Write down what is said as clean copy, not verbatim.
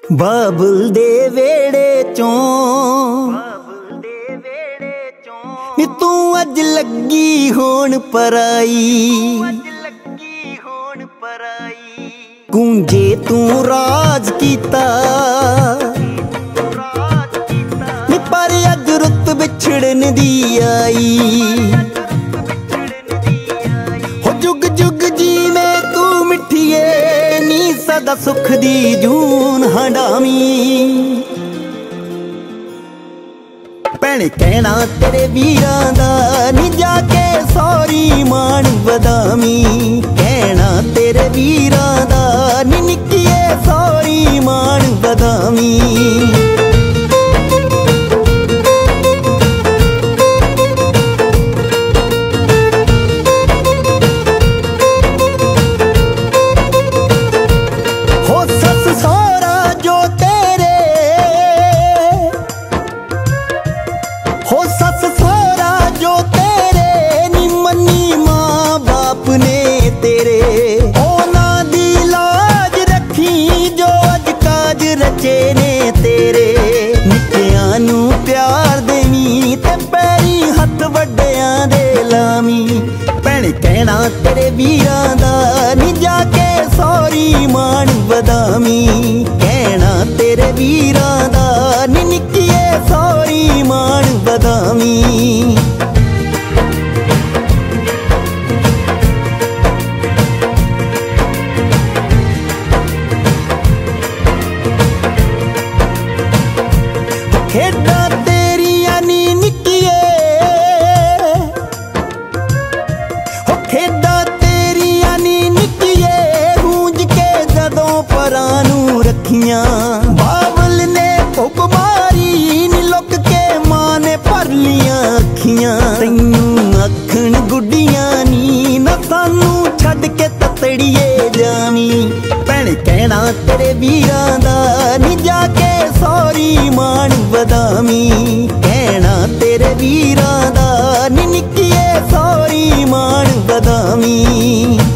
बाबुल दे वेड़े चों नी तू अज लगी होण पराई, गूंजे तू राज कीता नी पर अज रुत बिछड़न दी आई। हो जुग जुग जीवे तू मिठिए नी सदा सुख दी जून हंडावी। भैण कहना तेरे वीरां दा नी जाके सौरी मान वधावी। कहना तेरे वीरां दा नी निक्किए सौरी मान वधावी। ने तेरे निक्कियां नू प्यार देवी ते पैरी हथ वड्डियां दे लावी। भैण कहना तेरे वीरां दा नी जाके सौरी मान वधावी। कहना तेरे वीरां दा नी निक्किए सौरी मान वधावी। खेडा तेरिया नी निक्किए हो खेडा तेरिया नी निक्किए गूंज के जदों परां नू रखियां। बाबल ने भुक मारी नी लुक के मां ने भर लियां अखियां। तैनू अखण गुड्डियां नी ना सानू छड्ड के ततड़िए जावी। भैण कहना तेरे वीरां दा नी जाके सौरी मान वधावी। कहना तेरे वीरां दा नी निक्किए सौरी मान वधावी।